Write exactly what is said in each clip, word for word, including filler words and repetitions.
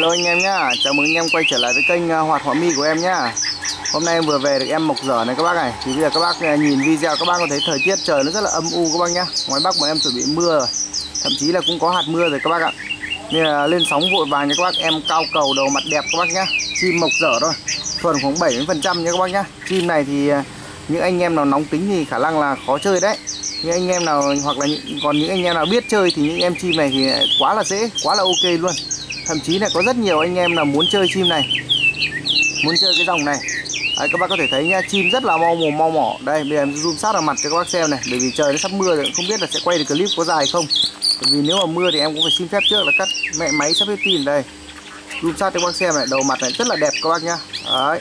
Hello anh em nhá, chào mừng anh em quay trở lại với kênh Hoạt Họa Mi của em nhá. Hôm nay em vừa về được em mộc dở này các bác này. Thì bây giờ các bác nhìn video các bác có thấy thời tiết trời nó rất là âm u các bác nhá. Ngoài Bắc mà em chuẩn bị mưa rồi, thậm chí là cũng có hạt mưa rồi các bác ạ. Nên là lên sóng vội vàng nha các bác. Em cao cầu đầu mặt đẹp các bác nhá. Chim mộc dở thôi, thuần khoảng bảy mươi phần trăm nha các bác nhá. Chim này thì những anh em nào nóng tính thì khả năng là khó chơi đấy. Những anh em nào hoặc là những, còn những anh em nào biết chơi thì những em chim này thì quá là dễ, quá là ok luôn. Thậm chí là có rất nhiều anh em là muốn chơi chim này, muốn chơi cái dòng này. Đấy, các bác có thể thấy nha, chim rất là mau mồm mau mỏ. Đây bây giờ em zoom sát vào mặt cho các bác xem này, bởi vì trời nó sắp mưa rồi, không biết là sẽ quay được clip có dài không. Bởi vì nếu mà mưa thì em cũng phải xin phép trước là cắt mẹ máy sắp hết pin. Đây zoom sát cho các bác xem này, đầu mặt này rất là đẹp các bác nhá. Đấy,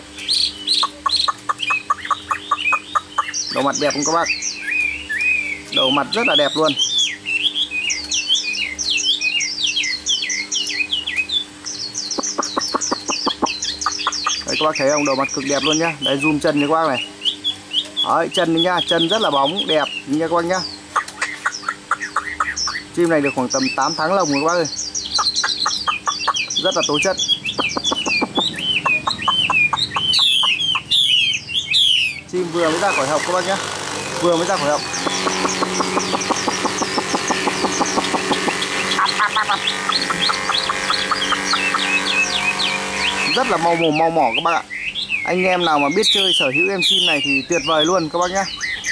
đầu mặt đẹp không các bác, đầu mặt rất là đẹp luôn. Đấy, các bác thấy không, đầu mặt cực đẹp luôn nhá. Đấy zoom chân cho các bác này. Đấy, chân này nha, chân rất là bóng đẹp nha các bác nhá. Chim này được khoảng tầm tám tháng lồng rồi các bác ơi, rất là tố chất. Chim vừa mới ra khỏi hộc các bác nhá, vừa mới ra khỏi hộc. Rất là mau mồm mau mỏ các bác ạ. Anh em nào mà biết chơi sở hữu em chim này thì tuyệt vời luôn các bác nhé.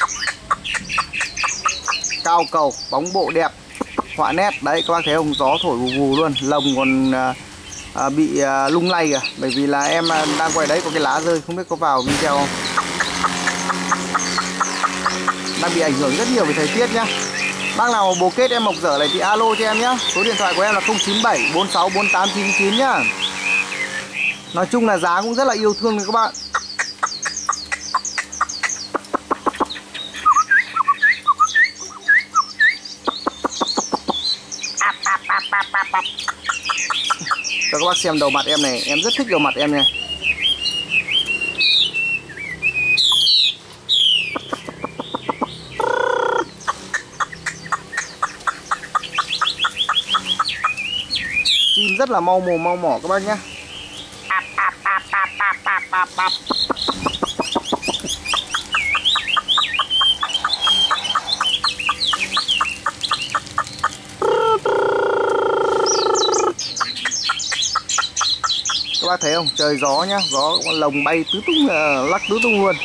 Cao cầu, bóng bộ đẹp, họa nét. Đấy các bác thấy không, gió thổi vù vù luôn. Lồng còn à, bị à, lung lay kìa. Bởi vì là em đang quay đấy có cái lá rơi, không biết có vào video không. Đang bị ảnh hưởng rất nhiều về thời tiết nhá. Bác nào mà bồ kết em mộc dở này thì alo cho em nhá. Số điện thoại của em là không chín bảy bốn sáu bốn tám chín chín nhá. Nói chung là giá cũng rất là yêu thương các bạn. Cho các bác xem đầu mặt em này, em rất thích đầu mặt em này. Chim rất là mau mồm mau mỏ các bác nhé. Các bác thấy không, trời gió nhá, gió con lồng bay tứ tung, lắc tứ tung luôn.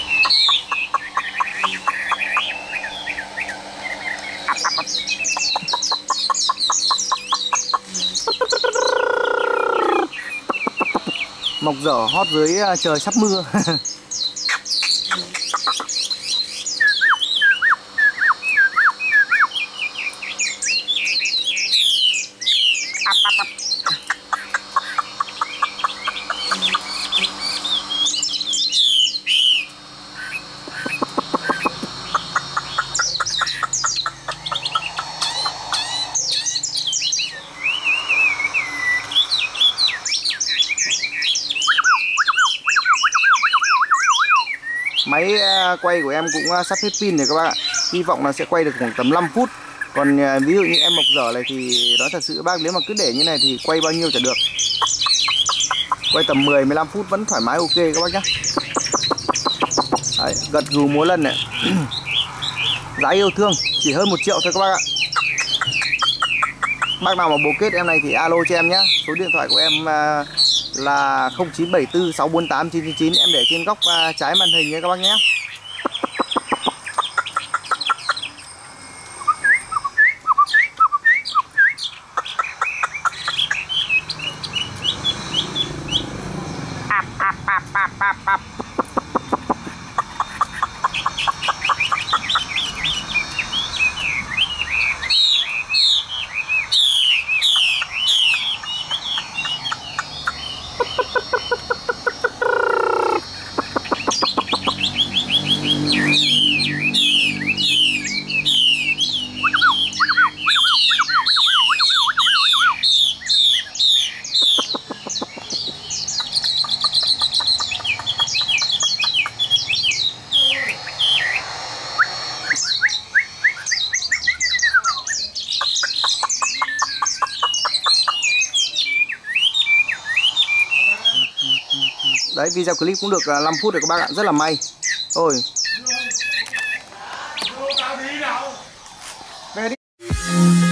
Mộc dở hót dưới trời sắp mưa. Máy quay của em cũng sắp hết pin rồi các bác ạ. Hy vọng là sẽ quay được khoảng tầm năm phút. Còn ví dụ như em mộc dở này thì nói thật sự các bác, nếu mà cứ để như này thì quay bao nhiêu chả được. Quay tầm mười mười lăm phút vẫn thoải mái ok các bác nhé. Đấy, gật gù múa lần này. Giá yêu thương chỉ hơn một triệu thôi các bác ạ. Bác nào mà bồ kết em này thì alo cho em nhé. Số điện thoại của em là không chín bảy bốn sáu bốn tám chín chín chín. Em để trên góc trái màn hình nha các bác nhé. Đấy, video clip cũng được năm phút rồi các bác ạ, rất là may. Ôi. Về đi.